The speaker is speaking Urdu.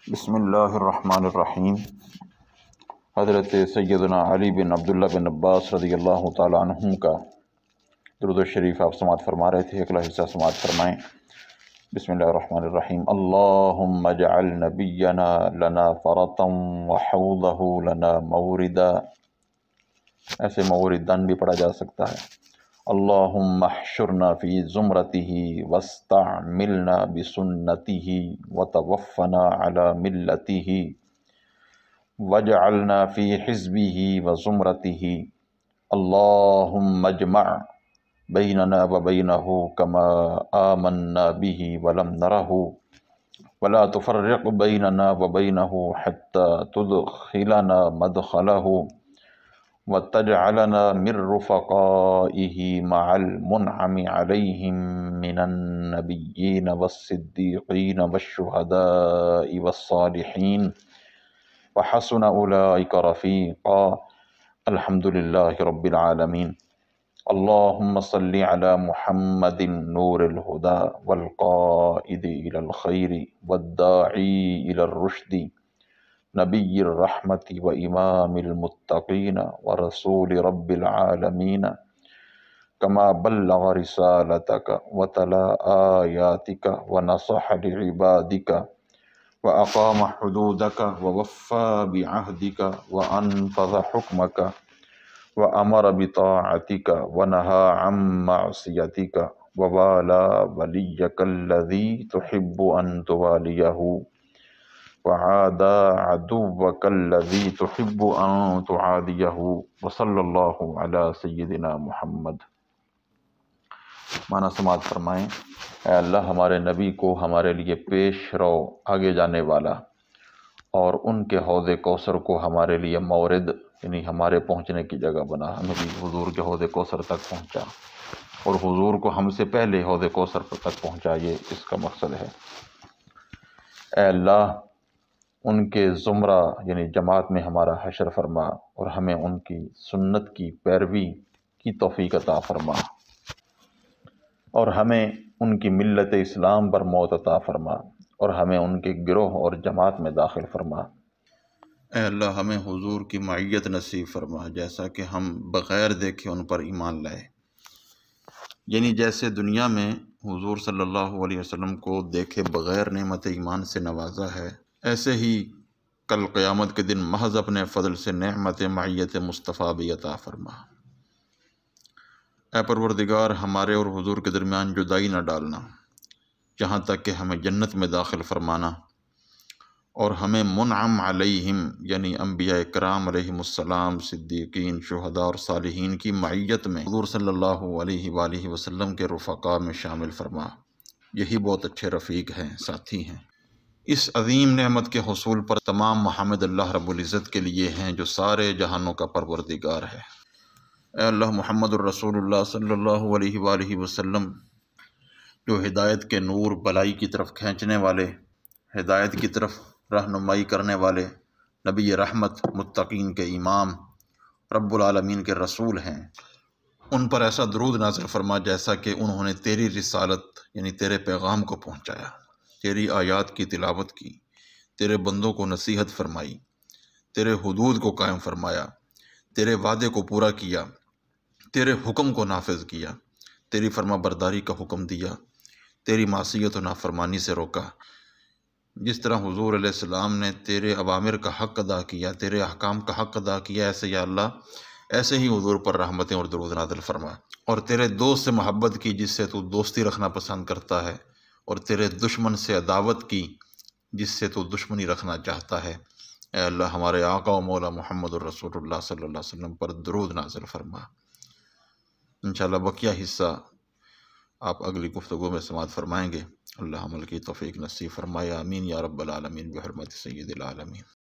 بسم اللہ الرحمن الرحیم۔ حضرت سیدنا علی بن عبداللہ بن عباس رضی اللہ تعالیٰ عنہم کا درود شریف آپ سماعت فرما رہے تھے، اگلا حصہ سماعت فرمائیں۔ بسم اللہ الرحمن الرحیم۔ اللہم اجعل نبینا لنا فرطا وحوضہ لنا موردا، ایسے موردن بھی پڑھا جا سکتا ہے۔ اللہم احشرنا فی زمرتہ واستعملنا بسنتہ وتوفنا علی ملتہ واجعلنا فی حزبہ وزمرتہ۔ اللہم اجمع بیننا وبینہ کما آمنا بہ ولم نرہ ولا تفرق بیننا وبینہ حتی تدخلنا مدخلہ وتجعلنا من رفقائه مع المنعم عليهم من النبيين والصديقين والشهداء والصالحين وحسن أولئك رفيقا الحمد لله رب العالمين۔ اللهم صل على محمد نور الهدى والقائد إلى الخير والداعي إلى الرشد نبی الرحمت و امام المتقین ورسول رب العالمین، کما بلغ رسالتک وتلا آیاتک ونصح لعبادک واقام حدودک ووفى بعهدک وانفذ حکمک وامر بطاعتک ونہى عن معصیتک ووالى ولیک الذی تحب ان توالیہ وعادى عدوك الذي تحب أن تعاديه وصلی اللہ علی سیدنا محمد۔ معنی سماعت فرمائیں۔ اے اللہ، ہمارے نبی کو ہمارے لیے پیش رو، آگے جانے والا، اور ان کے حوض کوثر کو ہمارے لیے مورد یعنی ہمارے پہنچنے کی جگہ بنا۔ ہمیں بھی حضور کے حوض کوثر تک پہنچا اور حضور کو ہم سے پہلے حوض کوثر تک پہنچا، یہ اس کا مقصد ہے۔ اے اللہ، ان کے زمرہ یعنی جماعت میں ہمارا حشر فرما اور ہمیں ان کی سنت کی پیروی کی توفیق عطا فرما، اور ہمیں ان کی ملت اسلام پر موت عطا فرما، اور ہمیں ان کے گروہ اور جماعت میں داخل فرما۔ اے اللہ، ہمیں حضور کی معیت نصیب فرما، جیسا کہ ہم بغیر دیکھے ان پر ایمان لائے، یعنی جیسے دنیا میں حضور صلی اللہ علیہ وسلم کو دیکھے بغیر نعمت ایمان سے نوازا ہے، ایسے ہی کل قیامت کے دن محض اپنے فضل سے نعمت معیت مصطفیٰ بھی عطا فرما۔ اے پروردگار، ہمارے اور حضور کے درمیان جدائی نہ ڈالنا، یہاں تک کہ ہمیں جنت میں داخل فرمانا، اور ہمیں منعم علیہم یعنی انبیاء کرام علیہم السلام، صدیقین، شہداء اور صالحین کی معیت میں حضور صلی اللہ علیہ وآلہ وسلم کے رفقاء میں شامل فرما۔ یہی بہت اچھے رفیق ہیں، ساتھی ہیں۔ اس عظیم نعمت کے حصول پر تمام محمد اللہ رب العزت کے لیے ہیں جو سارے جہانوں کا پروردگار ہے۔ اے اللہ، محمد الرسول اللہ صلی اللہ علیہ وآلہ وسلم جو ہدایت کے نور، بلائی کی طرف کھینچنے والے، ہدایت کی طرف رہنمائی کرنے والے، نبی رحمت، متقین کے امام، رب العالمین کے رسول ہیں، ان پر ایسا درود نازل فرما جیسا کہ انہوں نے تیری رسالت یعنی تیرے پیغام کو پہنچایا، تیری آیات کی تلاوت کی، تیرے بندوں کو نصیحت فرمائی، تیرے حدود کو قائم فرمایا، تیرے وعدے کو پورا کیا، تیرے حکم کو نافذ کیا، تیری فرما برداری کا حکم دیا، تیری معصیت و نافرمانی سے روکا۔ جس طرح حضور علیہ السلام نے تیرے اوامر کا حق ادا کیا، تیرے احکام کا حق ادا کیا، ایسے یا اللہ ایسے ہی حضور پر رحمتیں اور درود نازل فرما، اور تیرے دوست سے محبت کی جس سے تو دوستی رکھنا پسند کرتا ہے، اور تیرے دشمن سے عداوت کی جس سے تو دشمنی رکھنا چاہتا ہے۔ اے اللہ، ہمارے آقا و مولا محمد الرسول اللہ صلی اللہ علیہ وسلم پر درود نازل فرما۔ انشاءاللہ بقیہ حصہ آپ اگلی گفتگو میں سماعت فرمائیں گے۔ اللہ عمل کی توفیق نصیب فرمائے، آمین یا رب العالمین، بحرمت سید العالمین۔